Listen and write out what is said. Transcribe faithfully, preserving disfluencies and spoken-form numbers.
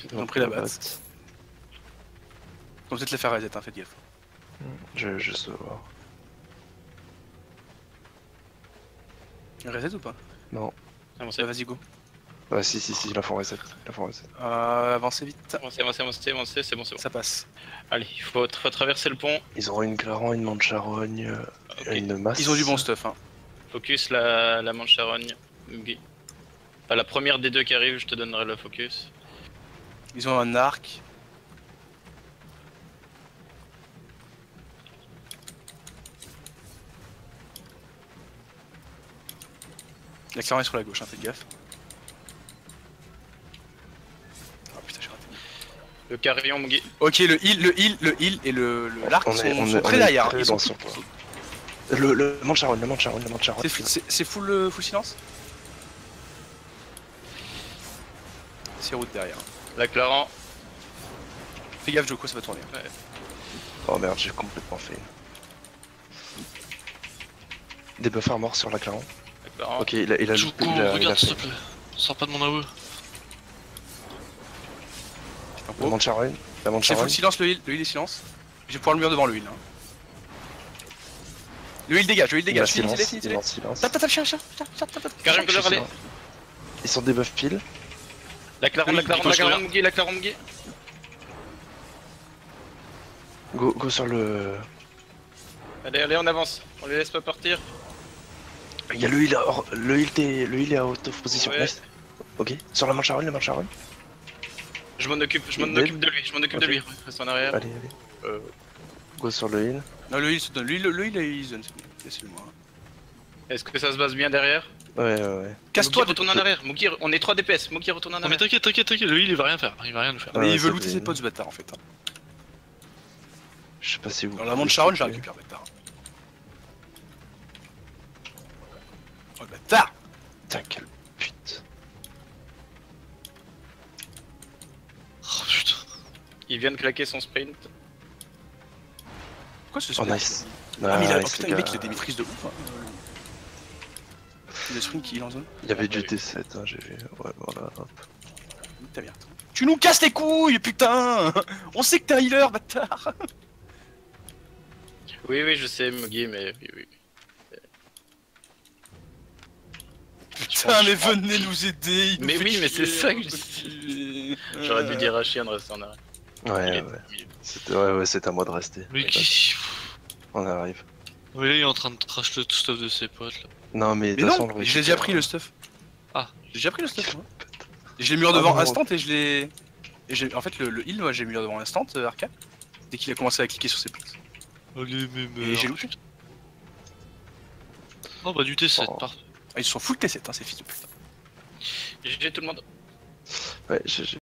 Ils ont pris la batte. Ils vont peut-être les faire reset, hein, faites gaffe. Je, je sais voir. Reset ou pas? Non. Avancez, vas-y go. Ah si si si, la font reset. La font reset. Euh, avancez vite. avancez, avancez, avancez, avancez, c'est bon, c'est bon. Ça passe. Allez, il faut, faut traverser le pont. Ils auront une Claran, une Mancharogne, euh, Ok. une masse. Ils ont du bon stuff, hein. Focus la, la manche charogne. Okay. À la première des deux qui arrive, je te donnerai le focus. Ils ont un arc. La Claran est sur la gauche, hein, faites gaffe. Oh putain, j'ai raté. Le carillon, Mugi. Ok, le heal, le heal, le heal et le l'arc On sont, est, on sont est, très on est derrière. très Ils sont dans son- Le, le Mancharogne, le Mancharogne, le Mancharogne. C'est full, c'est- c'est full, euh, full silence. C'est route derrière. La Claran. Fais gaffe Joko, ça va tourner. Ouais. Oh merde, j'ai complètement fait. Des buffs armor sur la Claran. La Claran. Ok, il a, il a Joko, il a- il a regarde fait. s'il te plaît. Sors pas de mon aveu. La Mancharogne, la C'est full Mancharogne. silence le heal, le heal est silence. Je vais pouvoir le mur devant le heal. Hein. Le heal dégage, le heal Il a dégage. Finis, silence, finis, il est en finis. silence. Tape, tape, tape, chien, chien, chien, tape, tape, tape. Carillon couleur, allez. Ils sont des buffs pile. La Claran, Oui, la Claran, il faut la Claran, choisir. Mugi, la Claran, Mugi. Go, go sur le. Allez, allez, on avance. On les laisse pas partir. Il y a le heal, hors- le heal, t'es- le heal est à haute position. Ouais. Nice. Ok, sur la Mancharogne, la Mancharogne. Je m'en occupe, je m'en Il est occupe de lui, je m'en occupe de Ok. lui. Reste en arrière. Allez, allez. Euh, Go sur le heal. Non, le heal se donne. Le heal, le heal est easy, laissez-le moi. Est-ce que ça se passe bien derrière? Ouais, ouais, ouais. Casse-toi, Mugi, retourne en arrière. Mugi, on est trois D P S. Mugi, retourne en Non mais arrière. t'inquiète, t'inquiète, t'inquiète, le heal il va rien faire, il va rien nous faire. Ah, mais il ouais, veut ça looter fait- ses potes ce bâtard en fait. hein. Je sais pas si vous. Dans la montre Charonne, je la récupère bâtard. Oh le bâtard. Putain, quelle pute. Oh putain. Il vient de claquer son sprint. Pourquoi ce Oh sprint nice. Ah mais il a... oh, Nice, putain les le mec gars. il a des maîtrises de ouf hein. Le sprint qui est en zone. Il y avait du T sept, hein, j'ai vu. Ouais, voilà. Hop. Ta merde. Tu nous casses les couilles putain. On sait que t'es un healer bâtard. Oui, oui, je sais, Mugi, mais oui, oui. Putain mais venez nous aider. il nous Mais fait oui, mais chier, c'est ça que je chier. J'aurais dû dire à Chien de rester en arrière. Il Ouais, est- ouais. il est- C'était ouais, ouais, c'est à moi de rester. Mais qui. On arrive. Mais là il est en train de trash le stuff de ses potes là. Non, mais de Mais toute façon, non, on le je l'ai déjà récupère. pris le stuff. Ah. J'ai déjà pris le stuff moi. Je l'ai mis en Ah, devant non. instant et je l'ai... et j'ai- En fait le, le heal moi j'ai mis en devant instant euh, Arca. Dès qu'il a commencé à cliquer sur ses potes. Allez mais Et merde. j'ai looté. Oh bah du T sept, Oh. parfait. Ah, ils sont full T sept hein ces fils de putain. G G tout le monde. Ouais, j'ai. j'ai-